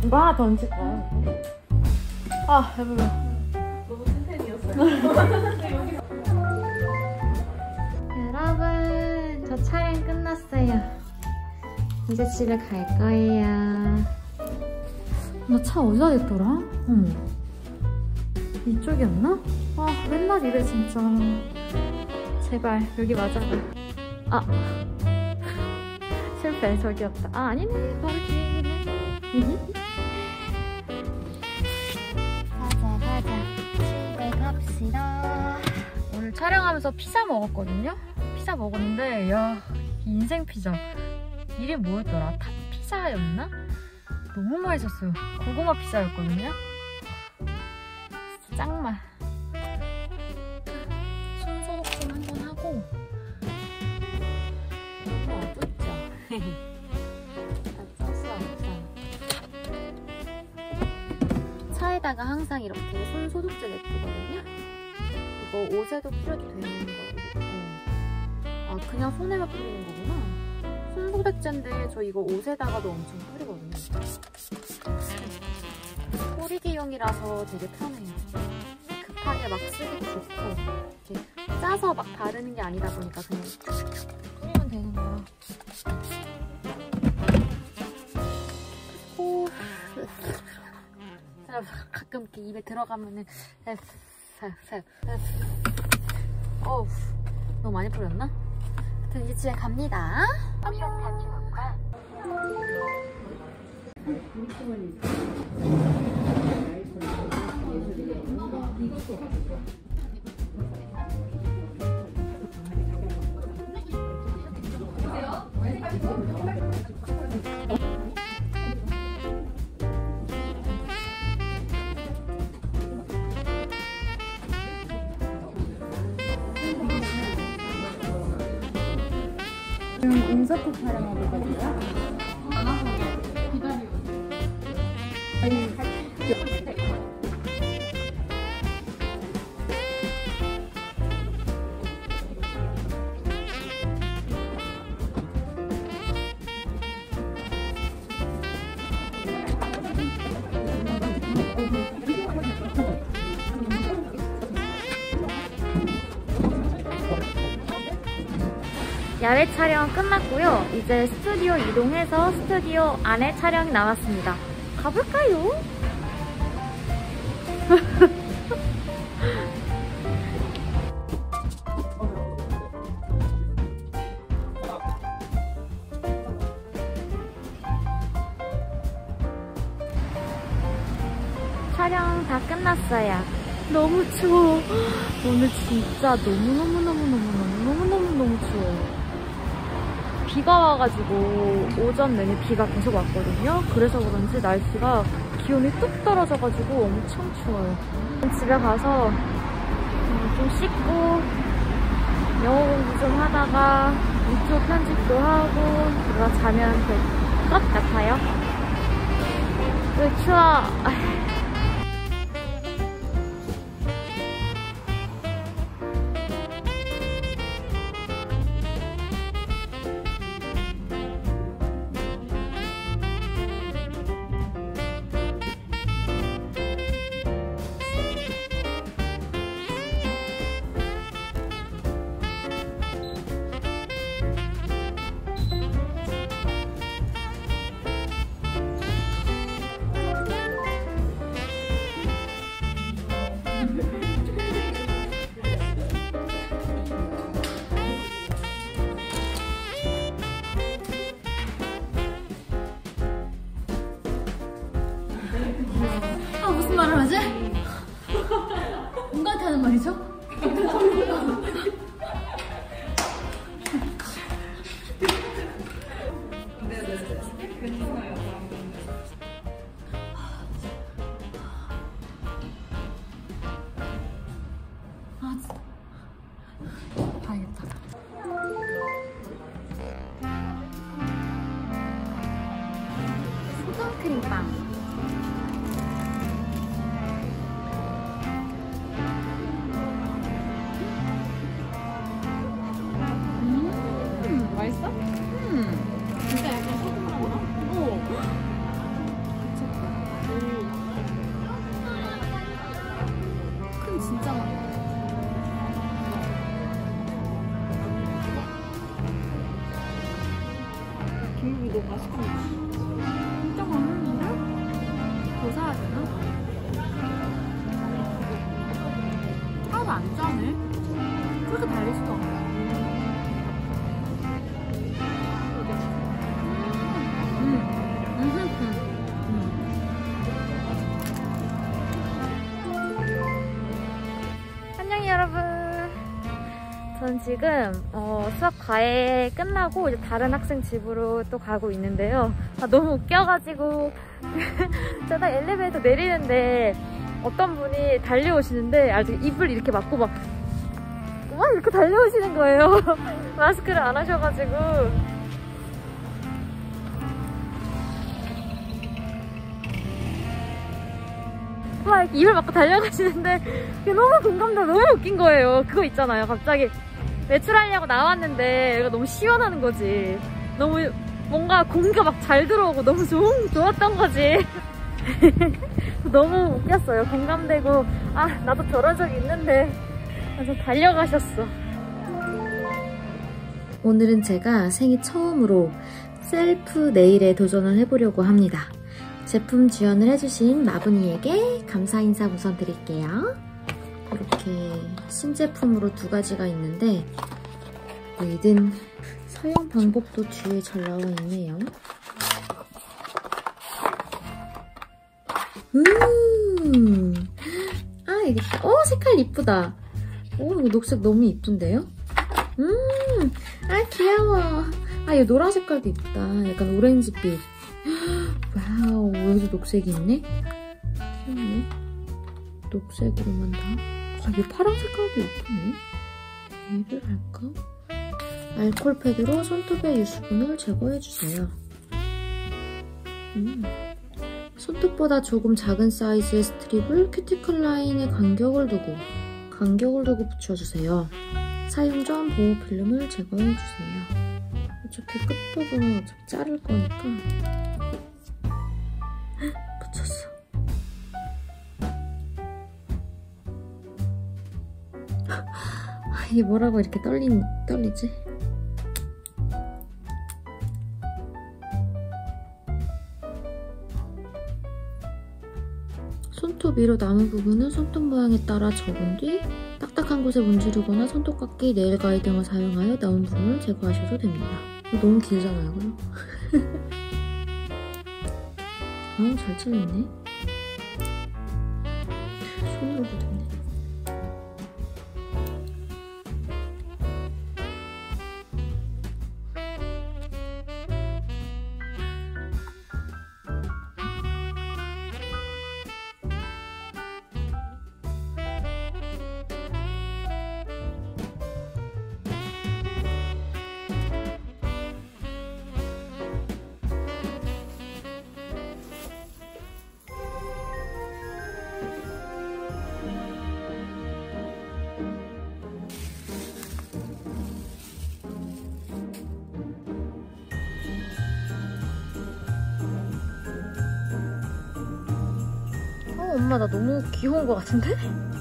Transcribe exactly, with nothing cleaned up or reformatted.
이거 하나 던질까요? 아, 배불러. 너무 찐텐이었어요. 여러분, 저 촬영 끝났어요. 이제 집에 갈 거예요. 나 차 어디다 댔더라? 응. 이쪽이었나? 아, 맨날 이래 진짜. 제발 여기 맞아라. 아, 실패. 저기였다. 아, 아니네. 바로 뒤에. 가자 가자. 집에 갑시다. 오늘 촬영하면서 피자 먹었거든요? 피자 먹었는데 야, 인생 피자. 이게 뭐였더라? 탑 피자였나? 너무 맛있었어요. 고구마 피자였거든요? 진짜 짱맛. 손 소독 좀 한번 하고. 너무 어둡죠? 다 쪘어. 차에다가 항상 이렇게 손 소독제 냅두거든요? 이거 옷에도 뿌려도 되는 거고. 아, 그냥 손에만 뿌리는 거구나. 손소독제인데 저 이거 옷에다가도 엄청 뿌리거든요. 뿌리기용이라서 되게 편해요. 급하게 막 쓰기도 좋고 이렇게 짜서 막 바르는 게 아니다 보니까 그냥 뿌리면 되는 거라. 오. 가끔 이렇게 입에 들어가면은 어우, 너무 많이 뿌렸나? 이제 집에 갑니다. 지금 인서트 촬영하고 있거든요. 기다리고. 아니, 야외 촬영 끝났고요. 이제 스튜디오 이동해서 스튜디오 안에 촬영이 남았습니다. 가볼까요? 촬영 다 끝났어요. 너무 추워. 오늘 진짜 너무너무너무너무너무너무너무너무 추워요. 비가 와가지고 오전 내내 비가 계속 왔거든요. 그래서 그런지 날씨가 기온이 뚝 떨어져가지고 엄청 추워요. 집에 가서 좀 씻고 영어 공부 좀 하다가 유튜브 편집도 하고 그러다 자면 될 것 같아요. 왜 추워. 아, 무슨 말을 하지? 누구한테 하는 말이죠? 아, 진짜. 봐야겠다. 수정 크림빵. 너무 맛있게 먹었어. 진짜 맛있는데? 더 사야 되나? 하나도 안 짜네. 그렇게 달리지도 않아. 안녕 여러분. 전 지금 어, 수학 과외 끝나고 이제 다른 학생 집으로 또 가고 있는데요. 아, 너무 웃겨가지고 제가 엘리베이터 내리는데 어떤 분이 달려오시는데 아주 입을 이렇게 막고 막, 막 이렇게 달려오시는 거예요. 마스크를 안 하셔가지고. 막 이렇게 입을 막고 달려가시는데 그게 너무 공감되고 너무 웃긴 거예요. 그거 있잖아요. 갑자기 외출하려고 나왔는데 여기가 너무 시원한 거지. 너무 뭔가 공기가 막 잘 들어오고 너무 좋은, 좋았던 거지. 너무 웃겼어요. 공감되고 아 나도 저런 적 있는데 그래서 달려가셨어. 오늘은 제가 생애 처음으로 셀프 네일에 도전을 해보려고 합니다. 제품 지원을 해주신 마분이에게 감사 인사 우선 드릴게요. 이렇게 신제품으로 두 가지가 있는데 얘는 사용 방법도 뒤에 잘 나와 있네요. 음, 아 이게 어 색깔 이쁘다. 오 이거 녹색 너무 이쁜데요? 음, 아 귀여워. 아 이 노란 색깔도 이쁘다. 약간 오렌지빛. 와우 여기서 녹색이 있네? 귀엽네. 녹색으로만 다. 아, 이 파란 색깔도 예쁘네. 얘를 할까? 알콜 패드로 손톱의 유수분을 제거해주세요. 음. 손톱보다 조금 작은 사이즈의 스트립을 큐티클 라인에 간격을 두고 간격을 두고 붙여주세요. 사용 전 보호 필름을 제거해주세요. 어차피 끝부분은 어차피 자를 거니까 붙였어. 이게 뭐라고 이렇게 떨리, 떨리지? 손톱 위로 남은 부분은 손톱 모양에 따라 접은 뒤 딱딱한 곳에 문지르거나 손톱깎이, 네일 가위 등을 사용하여 남은 부분을 제거하셔도 됩니다. 너무 길잖아요, 그럼? 아우, 잘 잘렸네. 손으로도 됐네. 엄마 나 너무 귀여운 것 같은데?